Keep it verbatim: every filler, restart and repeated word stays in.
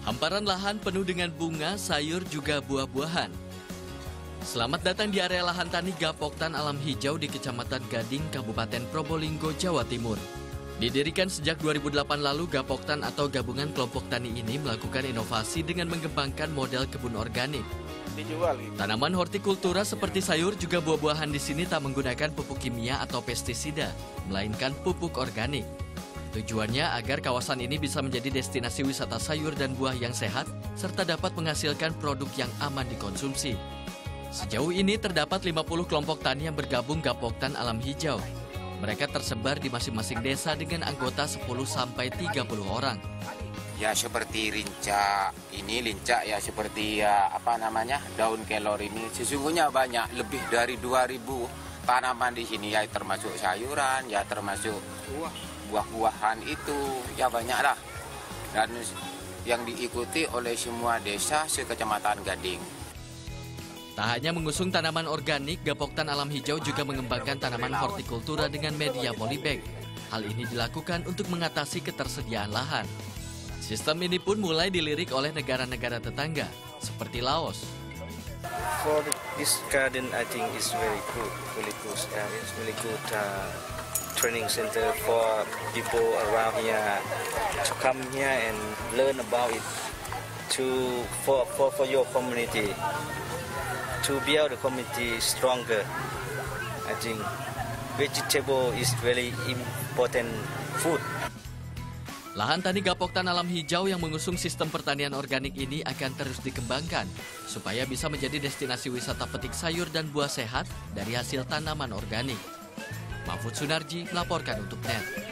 Hamparan lahan penuh dengan bunga, sayur, juga buah-buahan. Selamat datang di area lahan tani Gapoktan Alam Hijau di Kecamatan Gading, Kabupaten Probolinggo, Jawa Timur. Didirikan sejak dua ribu delapan lalu, Gapoktan atau Gabungan Kelompok Tani ini melakukan inovasi dengan mengembangkan model kebun organik. Dijual gitu. Tanaman hortikultura seperti sayur juga buah-buahan di sini tak menggunakan pupuk kimia atau pestisida, melainkan pupuk organik. Tujuannya agar kawasan ini bisa menjadi destinasi wisata sayur dan buah yang sehat, serta dapat menghasilkan produk yang aman dikonsumsi. Sejauh ini terdapat lima puluh kelompok tani yang bergabung Gapoktan Alam Hijau. Mereka tersebar di masing-masing desa dengan anggota sepuluh sampai tiga puluh orang. Ya seperti rincak, ini lincak ya seperti ya apa namanya daun kelor ini sesungguhnya banyak, lebih dari dua ribu tanaman di sini ya, termasuk sayuran ya, termasuk buah-buahan itu ya banyak lah, dan yang diikuti oleh semua desa sekecamatan Gading. Tak hanya mengusung tanaman organik, Gapoktan Alam Hijau juga mengembangkan tanaman hortikultura dengan media polybag. Hal ini dilakukan untuk mengatasi ketersediaan lahan. Sistem ini pun mulai dilirik oleh negara-negara tetangga, seperti Laos. For this garden, I think it's very good, really good. Uh, it's really good uh, training center for people around here to come here and learn about it. To for for for your community, to build the community stronger. I think vegetable is very important food. Lahan tani Gapoktan Alam Hijau yang mengusung sistem pertanian organik ini akan terus dikembangkan supaya bisa menjadi destinasi wisata petik sayur dan buah sehat dari hasil tanaman organik. Mahfud Sunarji melaporkan untuk N E T.